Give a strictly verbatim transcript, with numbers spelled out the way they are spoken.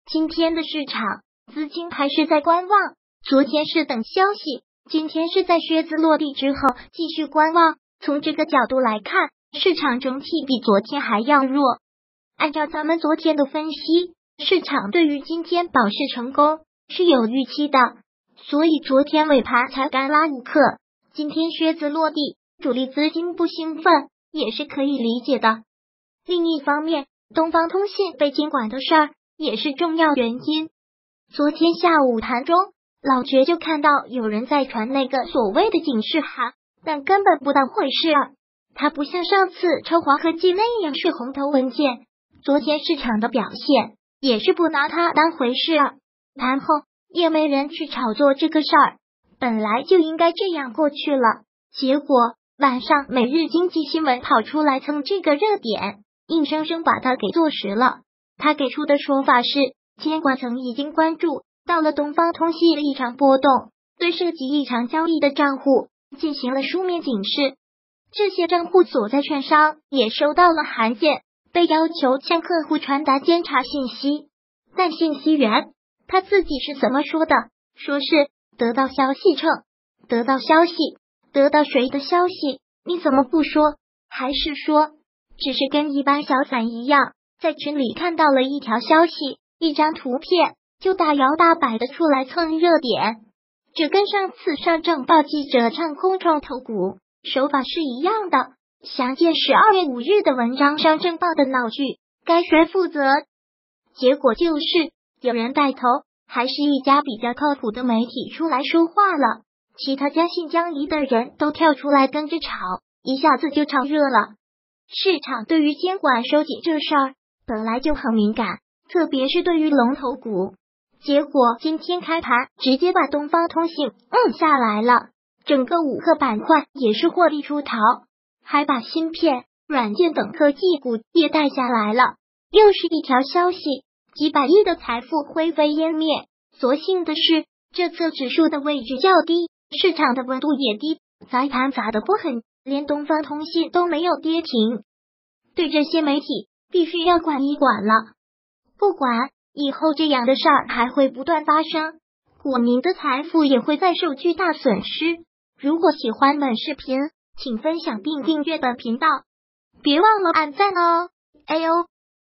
今天的市场资金还是在观望，昨天是等消息，今天是在靴子落地之后继续观望。从这个角度来看，市场整体比昨天还要弱。按照咱们昨天的分析，市场对于今天保市成功是有预期的，所以昨天尾盘才敢拉五克。今天靴子落地，主力资金不兴奋也是可以理解的。另一方面，东方通信被监管的事儿也是重要原因。昨天下午盘中，老觉就看到有人在传那个所谓的警示函，但根本不当回事儿。它不像上次抽黄河记那样是红头文件。昨天市场的表现也是不拿它当回事儿，盘后也没人去炒作这个事儿，本来就应该这样过去了。结果晚上每日经济新闻跑出来蹭这个热点，硬生生把它给坐实了。他给出的说法是，监管层已经关注到了东方通信的异常波动，对涉及异常交易的账户进行了书面警示。这些账户所在券商也收到了函件，被要求向客户传达监察信息。但信息源他自己是怎么说的？说是得到消息称，得到消息，得到谁的消息？你怎么不说？还是说只是跟一般小散一样，在群里看到了一条消息，一张图片，就大摇大摆的出来蹭热点？这跟上次上证报记者唱空创投股手法是一样的。详见十二月五日的文章，上证报的闹剧该谁负责？结果就是有人带头，还是一家比较靠谱的媒体出来说话了，其他将信将疑的人都跳出来跟着炒，一下子就炒热了。市场对于监管收紧这事儿本来就很敏感，特别是对于龙头股。结果今天开盘直接把东方通信摁下来了，整个五个板块也是获利出逃，还把芯片、软件等科技股也带下来了。又是一条消息，几百亿的财富灰飞烟灭。所幸的是，这次指数的位置较低，市场的温度也低，砸盘砸得不狠，连东方通信都没有跌停。对这些媒体必须要管一管了，不管以后这样的事儿还会不断发生，股民的财富也会再受巨大损失。如果喜欢本视频，请分享并订阅本频道，别忘了按赞哦。哎呦